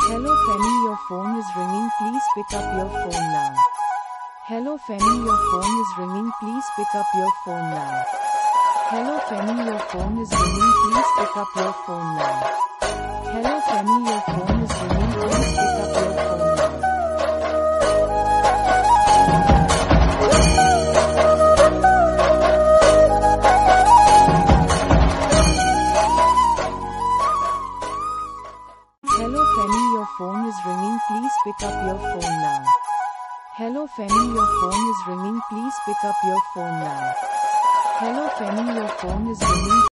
Hello Femi, your phone is ringing, please pick up your phone now. Hello Femi, your phone is ringing, please pick up your phone now. Hello Femi, your phone is ringing, please pick up your phone now. Hello Femi, your phone is ringing, please pick up your phone now. Hello Femi, your phone is ringing, please pick up your phone now. Hello Femi, your phone is ringing, please pick up your phone now. Hello Femi, your phone is ringing.